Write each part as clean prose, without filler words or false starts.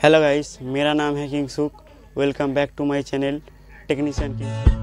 Hello guys, मेरा नाम है किंग सुक। Welcome back to my channel technician king.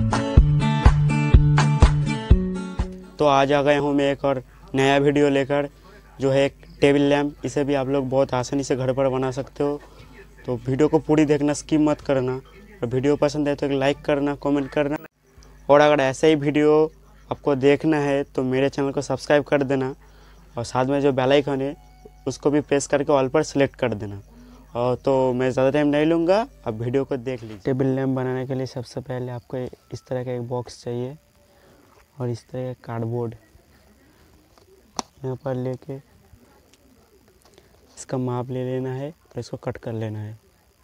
तो आज आ गया हूँ मैं एक और नया वीडियो लेकर, जो है एक टेबल लैम्प। इसे भी आप लोग बहुत आसानी से घर पर बना सकते हो। तो वीडियो को पूरी देखना, स्किप मत करना। और वीडियो पसंद है तो एक लाइक करना, कमेंट करना। और अगर ऐसा ही वीडियो आपको देखना है तो मेरे चैनल को सब्सक्राइब कर देना, और साथ में जो बेल आइकन है उसको भी प्रेस करके ऑल पर सेलेक्ट कर देना। और तो मैं ज़्यादा टाइम नहीं लूँगा, अब वीडियो को देख लीजिए। टेबल लैम्प बनाने के लिए सबसे पहले आपको इस तरह का एक बॉक्स चाहिए, और इस तरह का कार्डबोर्ड यहाँ पर लेके इसका माप ले लेना है और इसको कट कर लेना है।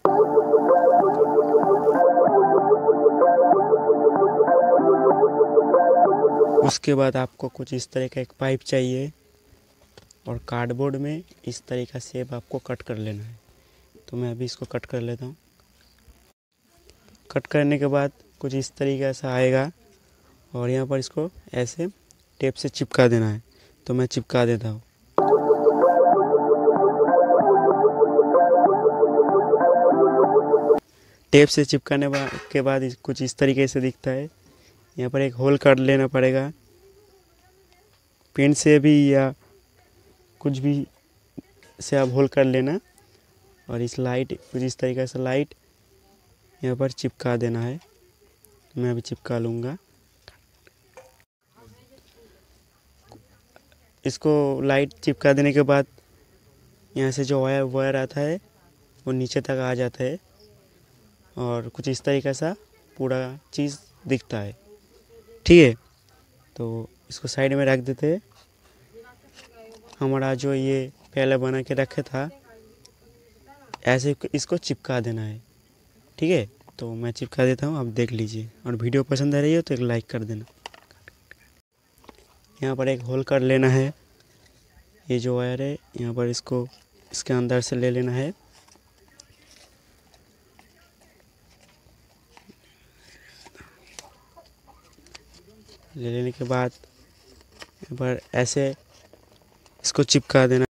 उसके बाद आपको कुछ इस तरह का एक पाइप चाहिए, और कार्डबोर्ड में इस तरह का शेप आपको कट कर लेना है। तो मैं अभी इसको कट कर लेता हूँ। कट करने के बाद कुछ इस तरीके से आएगा, और यहाँ पर इसको ऐसे टेप से चिपका देना है। तो मैं चिपका देता हूँ। टेप से चिपकाने के बाद कुछ इस तरीके से दिखता है। यहाँ पर एक होल कर लेना पड़ेगा, पेन से भी या कुछ भी से आप होल कर लेना। और इस लाइट, कुछ इस तरीके से लाइट यहाँ पर चिपका देना है। मैं अभी चिपका लूँगा। इसको लाइट चिपका देने के बाद यहाँ से जो वायर आता है वो नीचे तक आ जाता है, और कुछ इस तरीके सा पूरा चीज़ दिखता है। ठीक है, तो इसको साइड में रख देते हैं। हमारा जो ये पहले बना के रखे था, ऐसे इसको चिपका देना है। ठीक है, तो मैं चिपका देता हूँ, आप देख लीजिए। और वीडियो पसंद आ रही हो तो एक लाइक कर देना। यहाँ पर एक होल कर लेना है। ये जो वायर है यहाँ पर इसको इसके अंदर से ले लेना है। ले लेने के बाद यहाँ पर ऐसे इसको चिपका देना।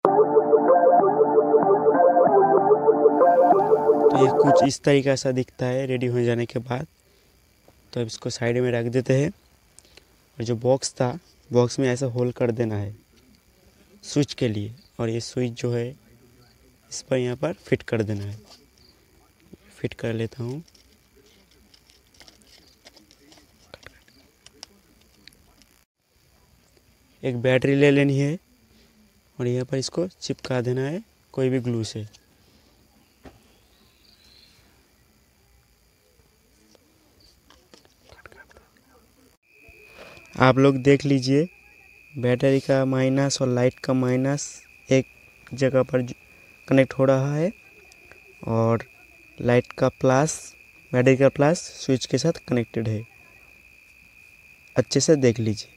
तो ये कुछ इस तरीका सा दिखता है रेडी हो जाने के बाद। तो अब इसको साइड में रख देते हैं। और जो बॉक्स था, बॉक्स में ऐसे होल कर देना है स्विच के लिए, और ये स्विच जो है इस पर यहाँ पर फिट कर देना है। फिट कर लेता हूँ। एक बैटरी ले लेनी है, और यहाँ पर इसको चिपका देना है कोई भी ग्लू से। आप लोग देख लीजिए, बैटरी का माइनस और लाइट का माइनस एक जगह पर कनेक्ट हो रहा है, और लाइट का प्लस, बैटरी का प्लस स्विच के साथ कनेक्टेड है। अच्छे से देख लीजिए।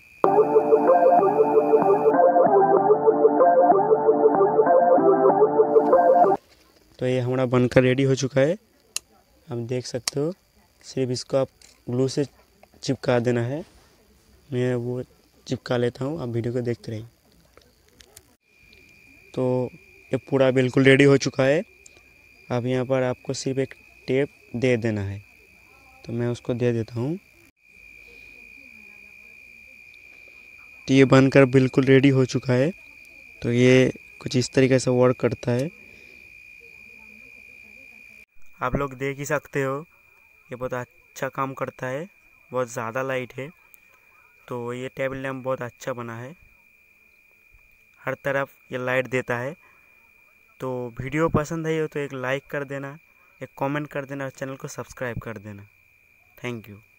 तो ये हमारा बनकर रेडी हो चुका है, आप देख सकते हो। सिर्फ इसको आप ग्लू से चिपका देना है। मैं वो चिपका लेता हूँ, आप वीडियो को देखते रहिए। तो ये पूरा बिल्कुल रेडी हो चुका है। अब यहाँ पर आपको सिर्फ एक टेप दे देना है। तो मैं उसको दे देता हूँ। तो ये बनकर बिल्कुल रेडी हो चुका है। तो ये कुछ इस तरीके से वर्क करता है। आप लोग देख ही सकते हो, ये बहुत अच्छा काम करता है। बहुत ज़्यादा लाइट है। तो ये टेबल लैम्प बहुत अच्छा बना है, हर तरफ ये लाइट देता है। तो वीडियो पसंद आई हो तो एक लाइक कर देना, एक कमेंट कर देना, और चैनल को सब्सक्राइब कर देना। Thank you.